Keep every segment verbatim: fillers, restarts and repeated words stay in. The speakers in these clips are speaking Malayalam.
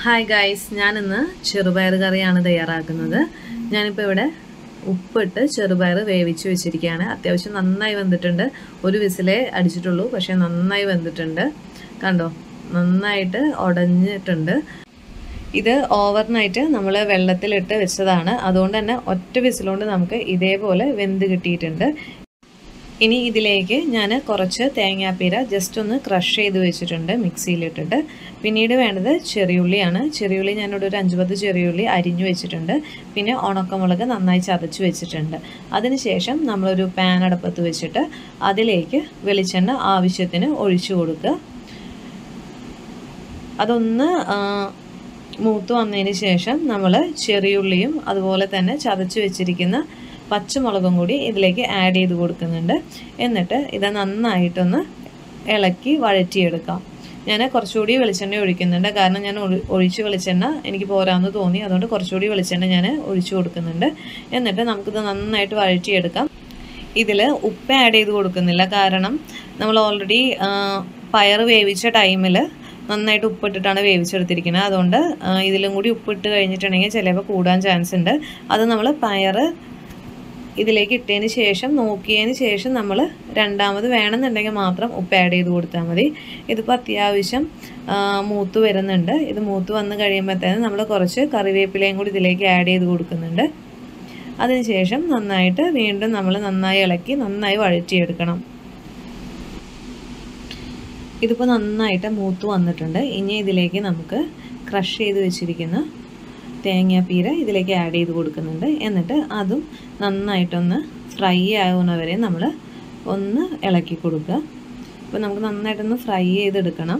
ഹായ് ഗൈസ്, ഞാനിന്ന് ചെറുപയർ കറിയാണ് തയ്യാറാക്കുന്നത്. ഞാനിപ്പോൾ ഇവിടെ ഉപ്പിട്ട് ചെറുപയർ വേവിച്ച് വെച്ചിരിക്കുകയാണ്. അത്യാവശ്യം നന്നായി വെന്തിട്ടുണ്ട്. ഒരു വിസിലേ അടിച്ചിട്ടുള്ളൂ, പക്ഷേ നന്നായി വെന്തിട്ടുണ്ട്. കണ്ടോ, നന്നായിട്ട് ഉടഞ്ഞിട്ടുണ്ട്. ഇത് ഓവർനൈറ്റ് നമ്മൾ വെള്ളത്തിലിട്ട് വെച്ചതാണ്. അതുകൊണ്ട് തന്നെ ഒറ്റ വിസിലുകൊണ്ട് നമുക്ക് ഇതേപോലെ വെന്ത് കിട്ടിയിട്ടുണ്ട്. ഇനി ഇതിലേക്ക് ഞാൻ കുറച്ച് തേങ്ങാപ്പീര ജസ്റ്റ് ഒന്ന് ക്രഷ് ചെയ്ത് വെച്ചിട്ടുണ്ട് മിക്സിയിലിട്ടിട്ട്. പിന്നീട് വേണ്ടത് ചെറിയുള്ളിയാണ്. ചെറിയുള്ളി ഞാനിവിടെ ഒരു അഞ്ച് പത്ത് ചെറിയുള്ളി അരിഞ്ഞു വെച്ചിട്ടുണ്ട്. പിന്നെ ഉണക്കമുളക് നന്നായി ചതച്ച് വെച്ചിട്ടുണ്ട്. അതിനുശേഷം നമ്മളൊരു പാൻ അടുപ്പത്ത് വെച്ചിട്ട് അതിലേക്ക് വെളിച്ചെണ്ണ ആവശ്യത്തിന് ഒഴിച്ചു കൊടുക്കുക. അതൊന്ന് മൂത്ത് വന്നതിന് ശേഷം നമ്മൾ ചെറിയുള്ളിയും അതുപോലെ തന്നെ ചതച്ച് വെച്ചിരിക്കുന്ന പച്ചമുളകും കൂടി ഇതിലേക്ക് ആഡ് ചെയ്ത് കൊടുക്കുന്നുണ്ട്. എന്നിട്ട് ഇത് നന്നായിട്ടൊന്ന് ഇളക്കി വഴറ്റിയെടുക്കാം. ഞാൻ കുറച്ചുകൂടി വെളിച്ചെണ്ണ ഒഴിക്കുന്നുണ്ട്, കാരണം ഞാൻ ഒഴിച്ച് വെളിച്ചെണ്ണ എനിക്ക് പോരാന്ന് തോന്നി. അതുകൊണ്ട് കുറച്ചുകൂടി വെളിച്ചെണ്ണ ഞാൻ ഒഴിച്ചു കൊടുക്കുന്നുണ്ട്. എന്നിട്ട് നമുക്കിത് നന്നായിട്ട് വഴറ്റിയെടുക്കാം. ഇതിൽ ഉപ്പ് ആഡ് ചെയ്ത് കൊടുക്കുന്നില്ല, കാരണം നമ്മൾ ഓൾറെഡി പയർ വേവിച്ച ടൈമിൽ നന്നായിട്ട് ഉപ്പിട്ടിട്ടാണ് വേവിച്ചെടുത്തിരിക്കുന്നത്. അതുകൊണ്ട് ഇതിലും കൂടി ഉപ്പിട്ട് കഴിഞ്ഞിട്ടുണ്ടെങ്കിൽ ചിലപ്പോൾ കൂടാൻ ചാൻസ് ഉണ്ട്. അത് നമ്മൾ പയർ ഇതിലേക്ക് ഇട്ടതിന് ശേഷം നോക്കിയതിന് ശേഷം നമ്മൾ രണ്ടാമത് വേണമെന്നുണ്ടെങ്കിൽ മാത്രം ഉപ്പ് ആഡ് ചെയ്ത് കൊടുത്താൽ മതി. ഇതിപ്പോൾ അത്യാവശ്യം മൂത്ത് വരുന്നുണ്ട്. ഇത് മൂത്ത് വന്ന് കഴിയുമ്പോഴത്തേനും നമ്മൾ കുറച്ച് കറിവേപ്പിലയും കൂടി ഇതിലേക്ക് ആഡ് ചെയ്ത് കൊടുക്കുന്നുണ്ട്. അതിനുശേഷം നന്നായിട്ട് വീണ്ടും നമ്മൾ നന്നായി ഇളക്കി നന്നായി വഴറ്റിയെടുക്കണം. ഇതിപ്പോൾ നന്നായിട്ട് മൂത്ത് വന്നിട്ടുണ്ട്. ഇനി ഇതിലേക്ക് നമുക്ക് ക്രഷ് ചെയ്ത് വെച്ചിരിക്കുന്ന തേങ്ങാപ്പീര ഇതിലേക്ക് ആഡ് ചെയ്ത് കൊടുക്കുന്നുണ്ട്. എന്നിട്ട് അതും നന്നായിട്ടൊന്ന് ഫ്രൈ ആവുന്നവരെ നമ്മൾ ഒന്ന് ഇളക്കി കൊടുക്കുക. അപ്പോൾ നമുക്ക് നന്നായിട്ടൊന്ന് ഫ്രൈ ചെയ്തെടുക്കണം.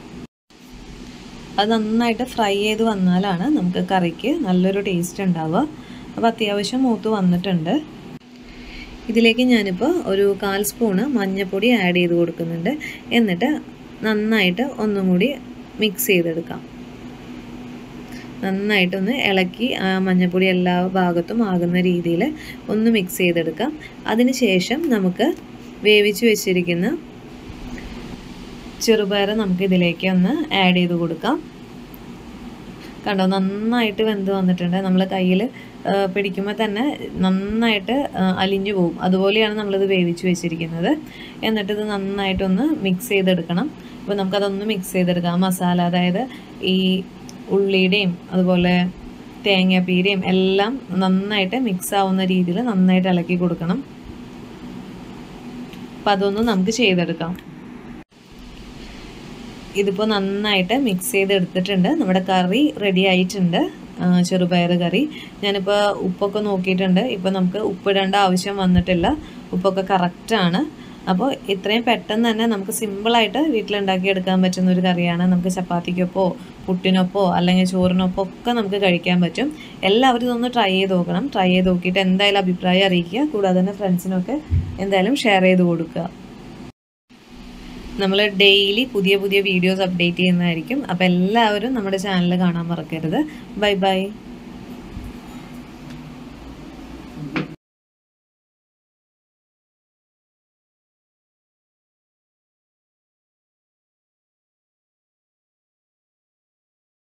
അത് നന്നായിട്ട് ഫ്രൈ ചെയ്ത് വന്നാലാണ് നമുക്ക് കറിക്ക് നല്ലൊരു ടേസ്റ്റ് ഉണ്ടാവുക. അപ്പോൾ അത്യാവശ്യം മൂത്ത് വന്നിട്ടുണ്ട്. ഇതിലേക്ക് ഞാനിപ്പോൾ ഒരു കാൽ സ്പൂണ് മഞ്ഞൾപ്പൊടി ആഡ് ചെയ്ത് കൊടുക്കുന്നുണ്ട്. എന്നിട്ട് നന്നായിട്ട് ഒന്നും കൂടി മിക്സ് ചെയ്തെടുക്കാം. നന്നായിട്ടൊന്ന് ഇളക്കി ആ മഞ്ഞൾപ്പൊടി എല്ലാ ഭാഗത്തും ആകുന്ന രീതിയിൽ ഒന്ന് മിക്സ് ചെയ്തെടുക്കാം. അതിനുശേഷം നമുക്ക് വേവിച്ച് വെച്ചിരിക്കുന്ന ചെറുപയർ നമുക്ക് ഇതിലേക്ക് ഒന്ന് ആഡ് ചെയ്ത് കൊടുക്കാം. കണ്ടോ, നന്നായിട്ട് വെന്ത് വന്നിട്ടുണ്ട്. നമ്മൾ കയ്യിൽ പിടിക്കുമ്പോൾ തന്നെ നന്നായിട്ട് അലിഞ്ഞു പോകും. അതുപോലെയാണ് നമ്മളിത് വേവിച്ച് വെച്ചിരിക്കുന്നത്. എന്നിട്ടിത് നന്നായിട്ടൊന്ന് മിക്സ് ചെയ്തെടുക്കണം. അപ്പോൾ നമുക്കതൊന്ന് മിക്സ് ചെയ്തെടുക്കാം. മസാല, അതായത് ഈ ഉള്ളിയുടെയും അതുപോലെ തേങ്ങാപ്പീരയും എല്ലാം നന്നായിട്ട് മിക്സ് ആവുന്ന രീതിയിൽ നന്നായിട്ട് ഇളക്കി കൊടുക്കണം. അപ്പം അതൊന്ന് നമുക്ക് ചെയ്തെടുക്കാം. ഇതിപ്പോൾ നന്നായിട്ട് മിക്സ് ചെയ്തെടുത്തിട്ടുണ്ട്. നമ്മുടെ കറി റെഡി ആയിട്ടുണ്ട്, ചെറുപയർ കറി. ഞാനിപ്പോൾ ഉപ്പൊക്കെ നോക്കിയിട്ടുണ്ട്. ഇപ്പോൾ നമുക്ക് ഉപ്പിടേണ്ട ആവശ്യം വന്നിട്ടില്ല. ഉപ്പൊക്കെ കറക്റ്റാണ്. അപ്പോൾ ഇത്രയും പെട്ടെന്ന് തന്നെ നമുക്ക് സിമ്പിളായിട്ട് വീട്ടിലുണ്ടാക്കിയെടുക്കാൻ പറ്റുന്ന ഒരു കറിയാണ്. നമുക്ക് ചപ്പാത്തിക്കൊപ്പോ പുട്ടിനൊപ്പോ അല്ലെങ്കിൽ ചോറിനൊപ്പോ ഒക്കെ നമുക്ക് കഴിക്കാൻ പറ്റും. എല്ലാവരും ഇതൊന്ന് ട്രൈ ചെയ്ത് നോക്കണം. ട്രൈ ചെയ്ത് നോക്കിയിട്ട് എന്തായാലും അഭിപ്രായം അറിയിക്കുക. കൂടാതെ തന്നെ ഫ്രണ്ട്സിനൊക്കെ എന്തായാലും ഷെയർ ചെയ്ത് കൊടുക്കുക. നമ്മൾ ഡെയിലി പുതിയ പുതിയ വീഡിയോസ് അപ്ഡേറ്റ് ചെയ്യുന്നതായിരിക്കും. അപ്പോൾ എല്ലാവരും നമ്മുടെ ചാനൽ കാണാൻ മറക്കരുത്. Bye by.